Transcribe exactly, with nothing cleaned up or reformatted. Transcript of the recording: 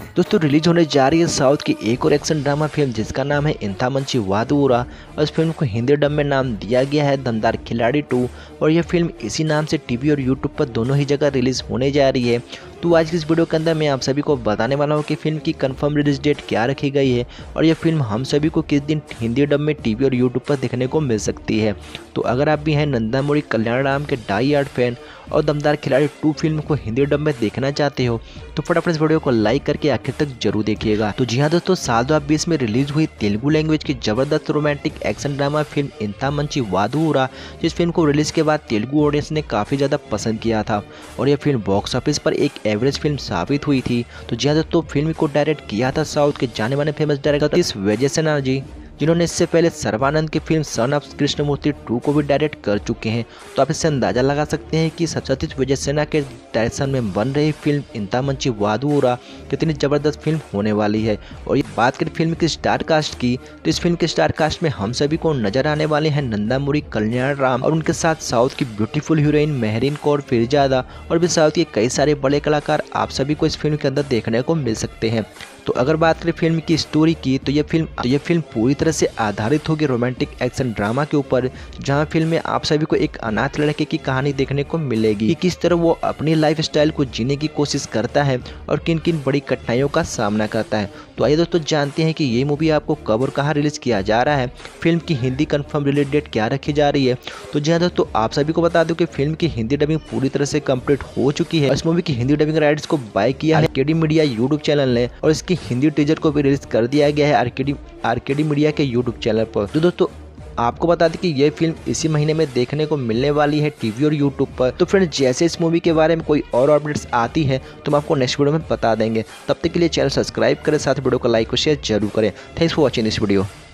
दोस्तों रिलीज होने जा रही है साउथ की एक और एक्शन ड्रामा फिल्म जिसका नाम है इंथा मंची वादुरा और इस फिल्म को हिंदी डब में नाम दिया गया है दमदार खिलाड़ी टू। और यह फिल्म इसी नाम से टीवी और यूट्यूब पर दोनों ही जगह रिलीज होने जा रही है। तो आज की इस वीडियो के अंदर मैं आप सभी को बताने वाला हूँ कि फिल्म की कंफर्म रिलीज डेट क्या रखी गई है और यह फिल्म हम सभी को किस दिन हिंदी डब में टीवी और यूट्यूब पर देखने को मिल सकती है। तो अगर आप भी हैं नंदामुरी कल्याण राम के डाई हार्ड फैन और दमदार खिलाड़ी टू फिल्म को हिंदी डब में देखना चाहते हो तो फटाफट इस वीडियो को लाइक करके आखिर तक जरूर देखिएगा। तो जी हाँ दोस्तों, साल दो हज़ार बीस में रिलीज हुई तेलुगु लैंग्वेज की जबरदस्त romantic action drama film Intha Manchi Vaadura, जिस फिल्म को रिलीज के बाद तेलुगु ऑडियंस ने काफ़ी ज़्यादा पसंद किया था और यह फिल्म बॉक्स ऑफिस पर एक एवरेज फिल्म साबित हुई थी। तो जी हाँ दोस्तों, फिल्म को डायरेक्ट किया था साउथ के जाने माने फेमस डायरेक्टर इस वजह से ना जी, जिन्होंने इससे पहले सर्वानंद की film son of Krishnamurthy two को भी डायरेक्ट कर चुके हैं। तो आप इससे अंदाजा लगा सकते हैं कि सत्यजीत विजय सिन्हा के डायरेक्शन में बन रही फिल्म इंथा मंची वादुरा कितनी ज़बरदस्त फिल्म होने वाली है। और ये बात करें फिल्म की स्टार कास्ट की तो इस फिल्म के स्टार कास्ट में हम सभी को नजर आने वाले हैं नंदामुरी कल्याण राम और उनके साथ साउथ की ब्यूटीफुल हीरोइन मेहरीन कौर फिरजादा और भी साउथ के कई सारे बड़े कलाकार आप सभी को इस फिल्म के अंदर देखने को मिल सकते हैं। तो अगर बात करें फिल्म की स्टोरी की तो ये फिल्म तो ये फिल्म पूरी तरह से आधारित होगी रोमांटिक एक्शन ड्रामा के ऊपर, जहां फिल्म में आप सभी को एक अनाथ लड़के की कहानी देखने को मिलेगी कि किस तरह वो अपनी लाइफ स्टाइल को जीने की कोशिश करता है और किन किन बड़ी कठिनाइयों का सामना करता है। तो आइए दोस्तों जानते हैं कि ये मूवी आपको कब और कहाँ रिलीज किया जा रहा है, फिल्म की हिंदी कन्फर्म रिलीज डेट क्या रखी जा रही है। तो जी हाँ दोस्तों, आप सभी को बता दूं कि फिल्म की हिंदी डबिंग पूरी तरह से कंप्लीट हो चुकी है। इस मूवी की हिंदी डबिंग राइट्स को बाय किया है आरकेडी मीडिया यूट्यूब चैनल ने और इसकी हिंदी टीजर को भी रिलीज कर दिया गया है आरकेडी आरकेडी मीडिया के यूट्यूब चैनल पर। तो दोस्तों आपको बता दें कि ये फिल्म इसी महीने में देखने को मिलने वाली है टीवी और यूट्यूब पर। तो फ्रेंड्स, जैसे इस मूवी के बारे में कोई और अपडेट्स आती है तो हम आपको नेक्स्ट वीडियो में बता देंगे। तब तक के लिए चैनल सब्सक्राइब करें, साथ वीडियो को लाइक और शेयर जरूर करें। Thanks for watching this video.